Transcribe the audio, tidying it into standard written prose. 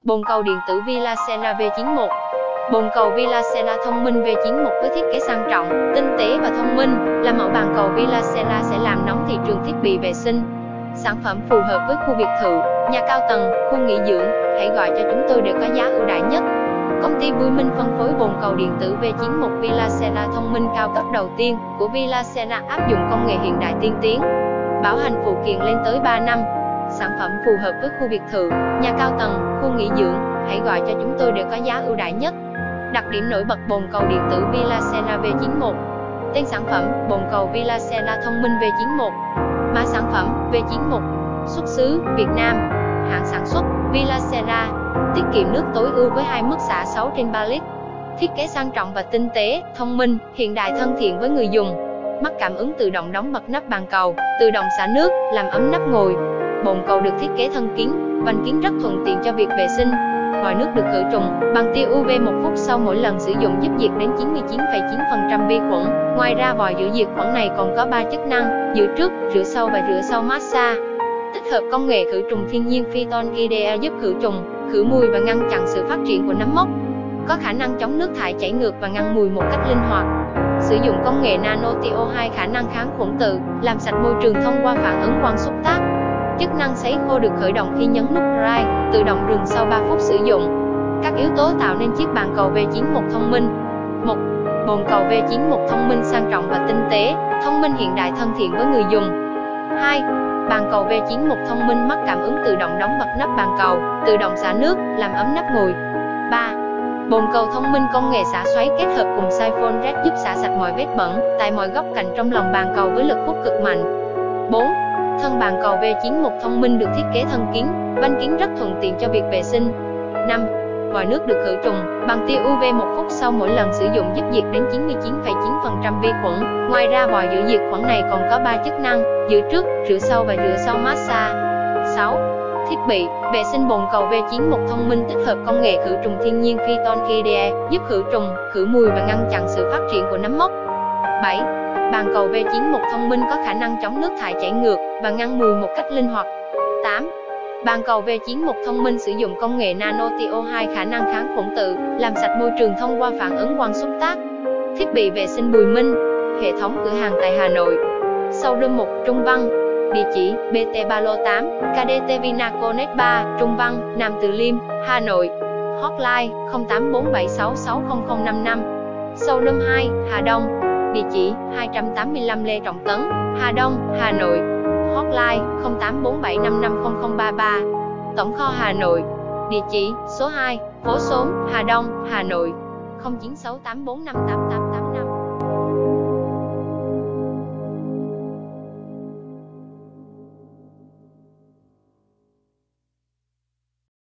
Bồn cầu điện tử Villacera V91. Bồn cầu Villacera thông minh V91 với thiết kế sang trọng, tinh tế và thông minh, là mẫu bàn cầu Villacera sẽ làm nóng thị trường thiết bị vệ sinh. Sản phẩm phù hợp với khu biệt thự, nhà cao tầng, khu nghỉ dưỡng, hãy gọi cho chúng tôi để có giá ưu đãi nhất. Công ty Bùi Minh phân phối bồn cầu điện tử V91 Villacera thông minh cao cấp đầu tiên của Villacera, áp dụng công nghệ hiện đại tiên tiến. Bảo hành phụ kiện lên tới 3 năm. Sản phẩm phù hợp với khu biệt thự, nhà cao tầng, khu nghỉ dưỡng, hãy gọi cho chúng tôi để có giá ưu đãi nhất. Đặc điểm nổi bật bồn cầu điện tử Villacera V91. Tên sản phẩm: bồn cầu Villacera thông minh V91. Mã sản phẩm: V91. Xuất xứ: Việt Nam. Hãng sản xuất: Villacera. Tiết kiệm nước tối ưu với 2 mức xả 6/3 lít. Thiết kế sang trọng và tinh tế, thông minh, hiện đại, thân thiện với người dùng. Mắt cảm ứng tự động đóng bật nắp bàn cầu, tự động xả nước, làm ấm nắp ngồi. Bồn cầu được thiết kế thân kín, vành kín rất thuận tiện cho việc vệ sinh. Vòi nước được khử trùng bằng tia UV 1 phút sau mỗi lần sử dụng, giúp diệt đến 99,9% vi khuẩn. Ngoài ra, vòi rửa diệt khuẩn này còn có 3 chức năng: rửa trước, rửa sau và rửa sau massage. Tích hợp công nghệ khử trùng thiên nhiên Phyton IDE giúp khử trùng, khử mùi và ngăn chặn sự phát triển của nấm mốc. Có khả năng chống nước thải chảy ngược và ngăn mùi một cách linh hoạt. Sử dụng công nghệ nano TO2 khả năng kháng khuẩn tự, làm sạch môi trường thông qua phản ứng quang xúc tác. Chức năng sấy khô được khởi động khi nhấn nút Dry, tự động dừng sau 3 phút sử dụng. Các yếu tố tạo nên chiếc bàn cầu V91 thông minh. 1. Bồn cầu V91 thông minh sang trọng và tinh tế, thông minh hiện đại, thân thiện với người dùng. 2. Bàn cầu V91 thông minh mắt cảm ứng tự động đóng bật nắp bàn cầu, tự động xả nước, làm ấm nắp ngồi. 3. Bồn cầu thông minh công nghệ xả xoáy kết hợp cùng siphon jet giúp xả sạch mọi vết bẩn tại mọi góc cạnh trong lòng bàn cầu với lực hút cực mạnh. 4. Thân bàn cầu V91 thông minh được thiết kế thân kín, vành kín rất thuận tiện cho việc vệ sinh. 5. Vòi nước được khử trùng bằng tia UV 1 phút sau mỗi lần sử dụng, giúp diệt đến 99,9% vi khuẩn. Ngoài ra, vòi rửa diệt khuẩn này còn có 3 chức năng: rửa trước, rửa sau và rửa sau massage. 6. Thiết bị vệ sinh bồn cầu V91 thông minh tích hợp công nghệ khử trùng thiên nhiên Phyton IDE, giúp khử trùng, khử mùi và ngăn chặn sự phát triển của nấm mốc. 7. Bàn cầu V91 thông minh có khả năng chống nước thải chảy ngược và ngăn mùi một cách linh hoạt. 8. Bàn cầu V91 thông minh sử dụng công nghệ nano TO2 khả năng kháng khuẩn tự, làm sạch môi trường thông qua phản ứng quang xúc tác. Thiết bị vệ sinh Bùi Minh. Hệ thống cửa hàng tại Hà Nội. Showroom 1, Trung Văn. Địa chỉ: BT Ba Lô 8, KDT Vinaconex 3, Trung Văn, Nam Từ Liêm, Hà Nội. Hotline: 0847660055. Showroom 2, Hà Đông. Địa chỉ: 285 Lê Trọng Tấn, Hà Đông, Hà Nội. Hotline: 0847550033. Tổng kho Hà Nội. Địa chỉ: số 2, phố Xóm, Hà Đông, Hà Nội. 0968458888.